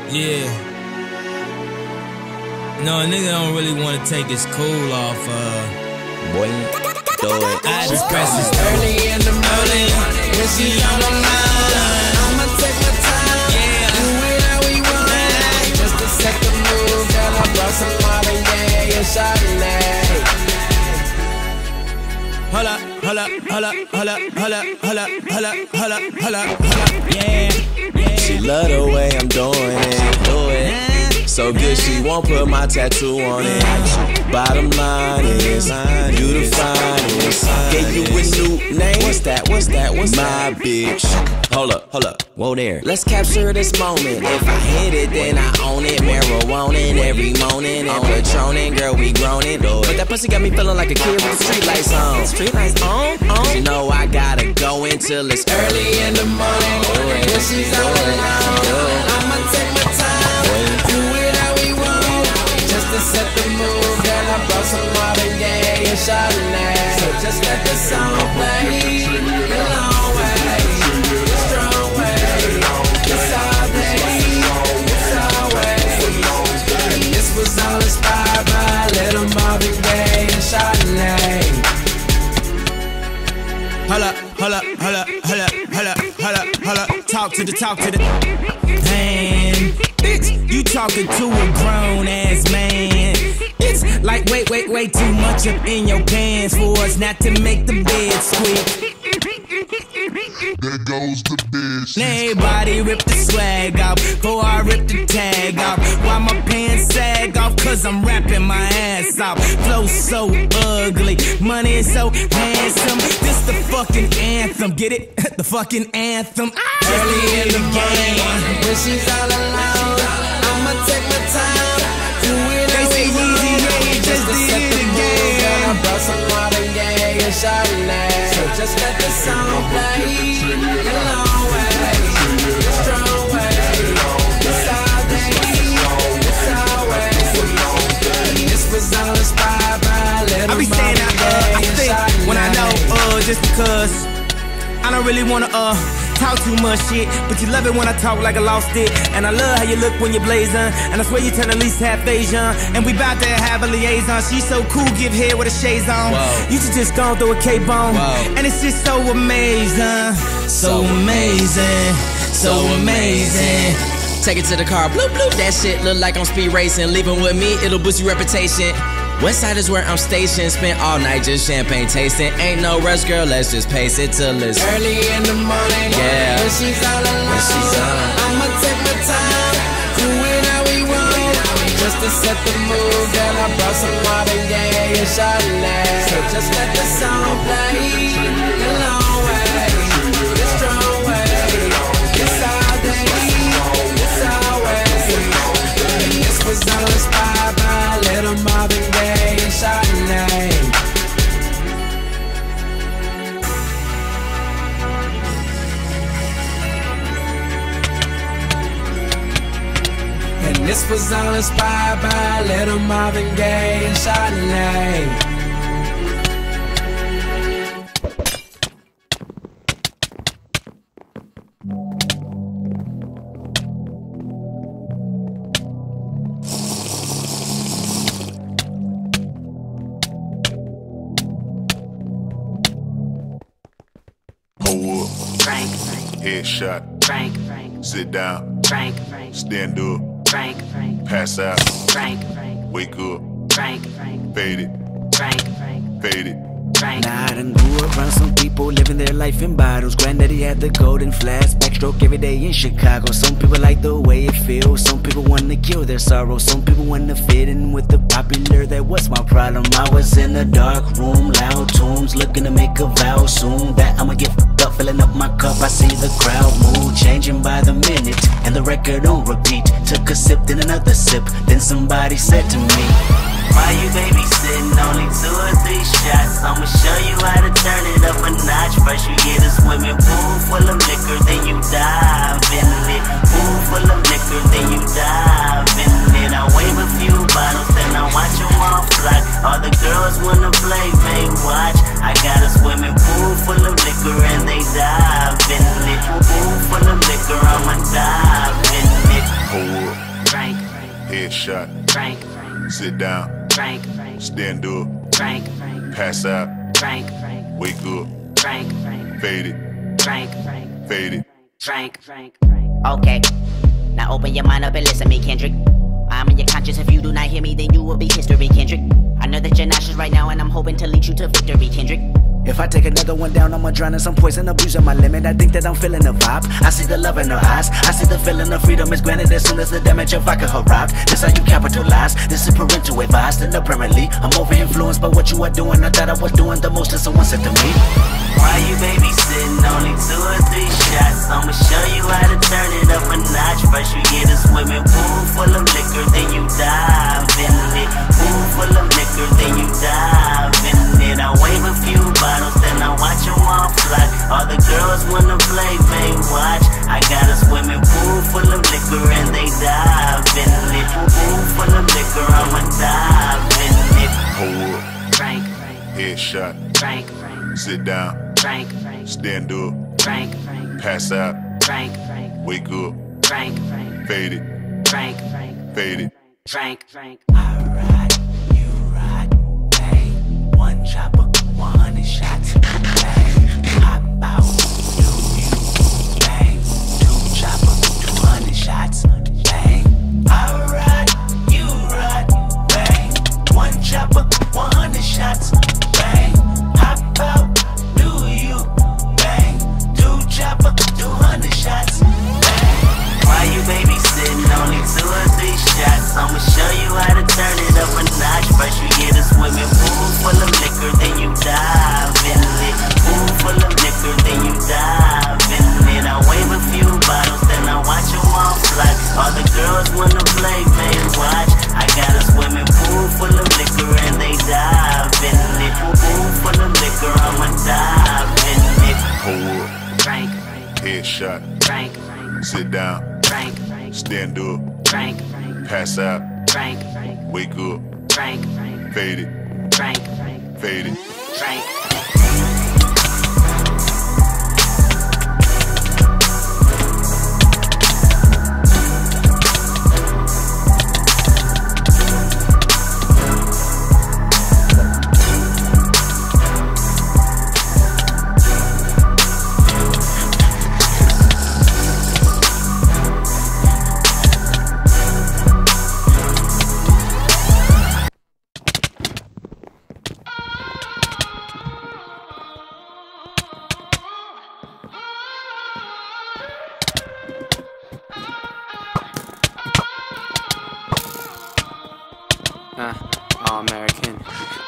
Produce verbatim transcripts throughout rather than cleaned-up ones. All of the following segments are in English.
Yeah. No, a nigga don't really want to take his cool off, uh. Boy, do it. I just press this early in the morning. When she on the line, I'ma take my time. Yeah. Do it how we want. Just to set the mood, girl, I brought some Marvin, yeah, and Chardonnay. Hold up, hold up, hold up, hold up, hold up, hold up, hold up, hold up, hold up, hold up, yeah, yeah. She love the way I'm doing it, do it. So good she won't put my tattoo on it. Bottom line is, you the finest. Gave you a new name. What's that? What's that? What's my bitch? Hold up, hold up. Whoa there. Let's capture this moment. If I hit it, then I own it. Marijuana every morning and Patronin', girl, we groanin'. But that pussy got me feeling like a kid with the street lights on. Street lights on, on. You know I gotta go until it's Early in the morning. When she's all alone, I'ma take my time. Do it how we want. Just to set the mood, girl, I brought some Marvin, yeah, and Chardonnay. So just let the song play. The long way, the strong way. It's all day, it's always. And this was all inspired by little Marvin Gaye and Chardonnay. Hold up, hold up, hold up, hold up, hold up, hold up, hold up. Talk to the, talk to the. Man, bitch, you talking to a grown ass man. It's like wait, wait, wait, too much up in your pants for us not to make the bed squeak. There goes the bitch. Everybody rip the swag off, before I rip the tag off. While my pants sag off, cause I'm rapping my ass off. Flow so ugly, money so handsome. This the fucking anthem, get it? The fucking anthem. Ah, early in the game, when she's all alone, I'ma take my time. Do it how we want. Just to set the mood, girl, I brought some Marvin Gaye and Chardonnay. So just let the song play. The long way, the strong way. It's all day, it's always. This was all inspired by little I be saying that, uh, I think when I know, uh, just because I don't really wanna, uh, talk too much shit, but you love it when I talk like I lost it. And I love how you look when you're blazing, and I swear you turn at least half Asian. And we bout to have a liaison. She's so cool, give head with a shades on. Whoa. You should just go through a cape on. And it's just so amazing, so amazing, so amazing. Take it to the car, bloop bloop. That shit look like I'm speed racing. Leaving with me, it'll boost your reputation. West side is where I'm stationed. Spent all night just champagne tasting. Ain't no rush, girl, let's just pace it till it's early in the morning. Yeah. When she's all alone, when she's all I'ma take my time. Do it how we want. Just to set the mood, girl, I brought some Marvin Gaye and Chardonnay. So just let the song play. The long way, the strong way. It's all day, it's always. And this was all inspired by little Marvin Gaye and Chardonnay. And this was all inspired by little Marvin Gaye and Chardonnay. Hold up. Frank, Headshot. Frank, Frank, Sit down. Frank, Frank, Stand up. Frank, Frank, Pass out. Frank, Frank, Wake up. Frank, Frank, Fade it. Frank, Frank, Fade it. Frank. Now I done grew around some people living their life in bottles. Granddaddy had the golden flask, backstroke every day in Chicago. Some people like the way it feels, some people wanna kill their sorrow. Some people wanna fit in with the popular, that was my problem. I was in a dark room, loud tunes, looking to make a vow soon that I'ma get fucked up, filling up my cup. I see the crowd mood changing by the minute, and the record on repeat. Took a sip, then another sip, then somebody said to me, why you babysitting? Only two or three shots. I'ma show you how to turn it up a notch. First you get a swimming pool full of liquor, then you dive in it. Pool full of liquor, then you dive in it. I wave a few bottles, then I watch them all fly. All the girls wanna play, they watch. I got a swimming pool full of liquor and they dive in it. Pool full of liquor, I'ma dive in it. Hold up. Frank, Headshot. Frank, Sit down. Frank, Stand up. Frank, Pass out. Frank, Wake up. Frank, Fade it. Frank, Fade it. Frank, Frank. Okay, now open your mind up and listen to me, Kendrick. I'm in your conscience. If you do not hear me, then you will be history, Kendrick. I know that you're nauseous right now, and I'm hoping to lead you to victory, Kendrick. If I take another one down, I'ma drown in some poison, abusing my limit. I think that I'm feeling the vibe. I see the love in her eyes. I see the feeling of freedom is granted as soon as the damage of vodka arrives. This how you capitalize. This is parental advice. And apparently, I'm over influenced by what you are doing. I thought I was doing the most, and someone said to me, why you babysitting? Only two or three shots. I'ma show you how to turn it up a notch. First you get a swimming pool full of liquor, then you dive in it. Pool full of liquor, then you dive in it. I wave a few bottles, then I watch them all fly. All the girls wanna play, they watch. I got a swimming pool full of liquor and they dive in it. Pool full of liquor, I'ma dive in it. Hold up. Frank, Headshot. Frank, Sit down. Frank, Stand up. Frank, Pass out. Frank, Wake up. Frank, Fade it. Frank, Fade it. Frank, Frank. I ride, you ride, bang. One chopper, one hundred shots, bang. Hop out, do you, bang. Two chopper, two hundred shots, bang. I ride, you ride, bang. One chopper, one hundred shots, bang. Hop out, do you, bang. Two chopper, two hundred shots, bang. Why you babysitting? Only two or three shots. I'ma show you how to turn it up a notch. First you get a swimming pool full of liquor, then you dive in it. Pool full of liquor, then you dive in it. I wave a few bottles, then I watch them all fly. All the girls wanna play, man, watch. I got a swimming pool full of liquor and they dive in it. Pool full of liquor, I'ma dive in it. Hold up. Frank, Headshot. Frank, Sit down. Frank, Stand up. Frank, Pass out. Frank, Wake up. Frank, Fade it. Frank, Fade it. Frank. Uh, all American.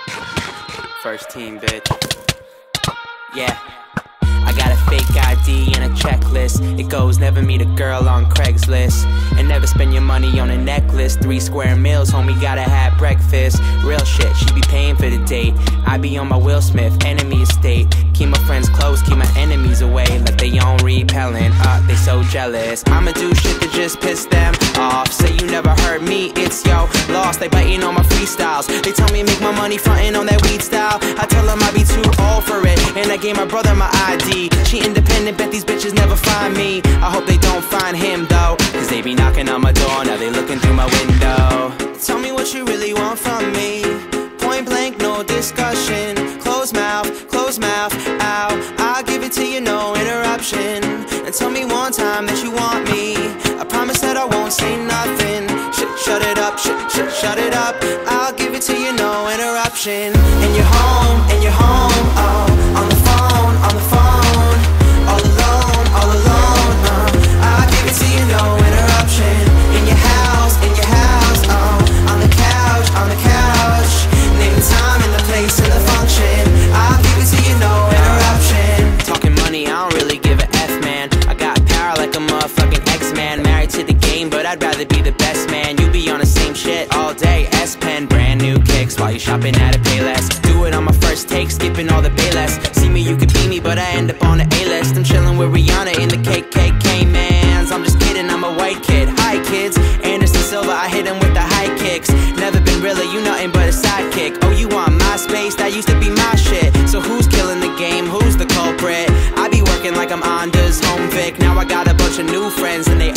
First team, bitch. Yeah. I got a fake I D and a checklist. It goes never meet a girl on Craigslist. And never spend your money on a necklace. Three square meals, homie, gotta have breakfast. Real shit, she be paying for the date. I be on my Will Smith, enemy estate. Keep my friends close, keep my enemies away. Like they on repellent, uh, they so jealous. I'ma do shit that just piss them off. Say you never heard me, it's yo lost. They biting on my freestyles. They tell me make my money frontin' on that weed style. I tell them I be too old for it. And I gave my brother my I D. She independent, bet these bitches never find me. I hope they don't find him though, cause they be knocking on my door, now they looking through my window. Tell me what you really want from me. Point blank, no discussion. Close mouth, close mouth, ow. I'll give it to you, no interruption. And tell me one time that you want me. I promise that I won't say nothing. Sh shut it up, sh sh shut it up. I'll give it to you, no interruption. And you're home, and you're home, oh. On the phone, on the phone. All alone, all alone, uh. I'll give it to you, no interruption. In your house, in your house, oh. On the couch, on the couch. Name the time and the place and the function. I'll give it to you, no interruption. Talking money, I don't really give a F, man. I got power like a motherfucking X-Man. Married to the game, but I'd rather be the best man. You be on the same shit all day. S-Pen, brand new kicks while you shopping at a Payless. Do it on my first take, skipping all the Payless. See me, you could be me, but I end up on the A-list. I'm chilling with Rihanna in the K K K mans. I'm just kidding, I'm a white kid. Hi kids, Anderson Silva, I hit him with the high kicks. Never been realer, you nothing but a sidekick. Oh, you want my space? That used to be my shit. So who's killing the game? Who's the culprit? I be working like I'm Onda's home Vic. Now I got a bunch of new friends and they